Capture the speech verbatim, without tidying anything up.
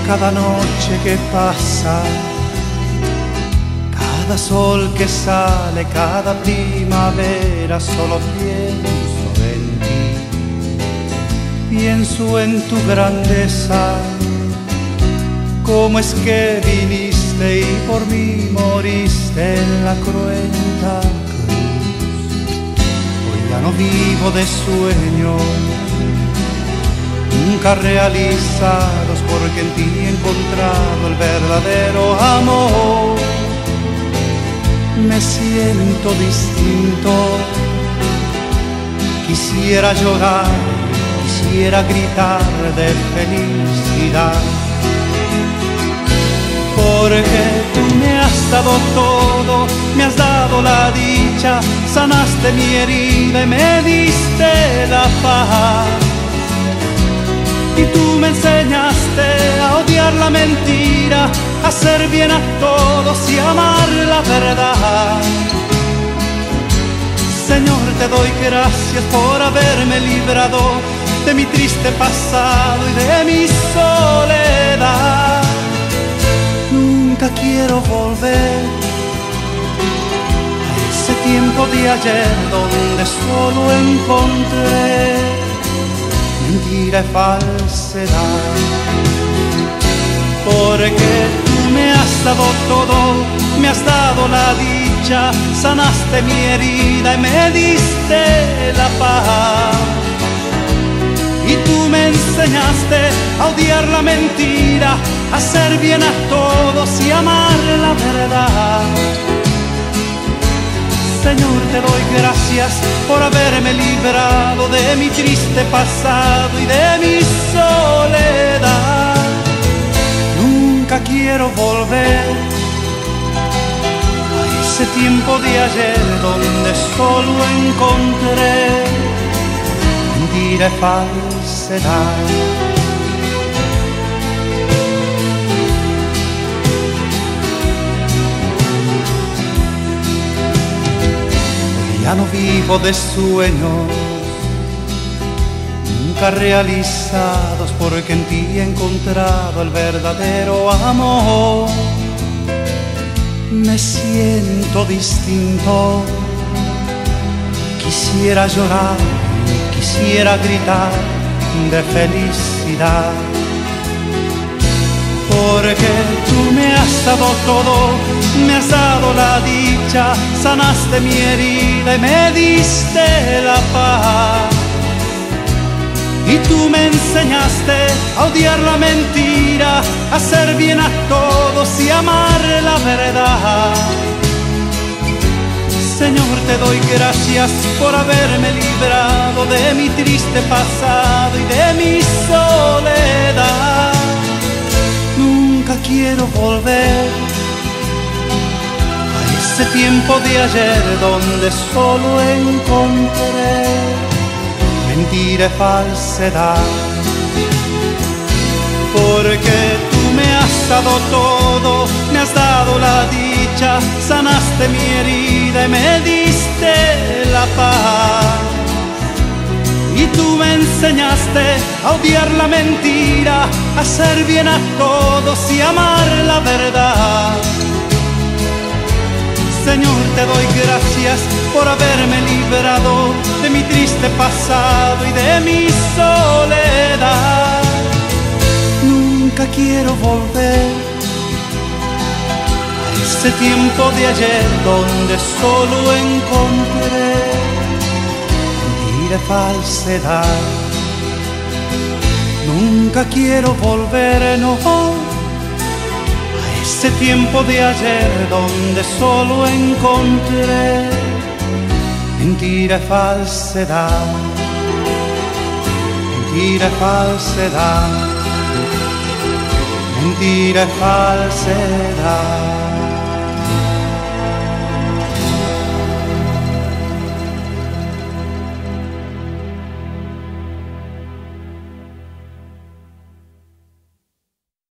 cada noche que pasa, cada sol que sale, cada primavera, solo pienso en ti. Pienso en tu grandeza, cómo es que viniste y por mí moriste en la cruenta cruz. Hoy ya no vivo de sueños nunca realizados, porque en ti he encontrado el verdadero amor. Me siento distinto, quisiera llorar, quisiera gritar de felicidad, porque tú me has dado todo, me has dado la dicha, sanaste mi herida y me diste la paz. Y tú me enseñaste a odiar la mentira, a hacer bien a todos y amar la verdad. Señor, te doy gracias por haberme librado de mi triste pasado y de mi soledad. Nunca quiero volver a ese tiempo de ayer donde solo encontré mentira y falsedad, porque tú me has dado todo, me has dado la dicha, sanaste mi herida y me diste la paz. Y tú me enseñaste a odiar la mentira, a hacer bien a todos y amar la verdad. Señor, te doy gracias por haberme librado de mi triste pasado y de mi soledad. Nunca quiero volver a ese tiempo de ayer donde solo encontré mentira y falsedad. Ya no vivo de sueños nunca realizados, porque en ti he encontrado el verdadero amor. Me siento distinto, quisiera llorar, quisiera gritar de felicidad, porque tú me has dado todo, me has dado la dicha, sanaste mi herida y me diste la paz. Y tú me enseñaste a odiar la mentira, a hacer bien a todos y amar la verdad. Señor, te doy gracias por haberme librado de mi triste pasado y de mi soledad. Nunca quiero volver a ese tiempo de ayer donde solo encontré mentira y falsedad, porque tú me has dado todo, me has dado la dicha, sanaste mi herida y me diste la paz. Y tú me enseñaste a odiar la mentira, a hacer bien a todos y amar la verdad. Señor, te doy gracias por haberme librado de mi triste pasado y de mi soledad. Nunca quiero volver a ese tiempo de ayer donde solo encontré mentira y falsedad. Nunca quiero volver, no, ese tiempo de ayer donde solo encontré mentira y falsedad, mentira y falsedad, mentira y falsedad.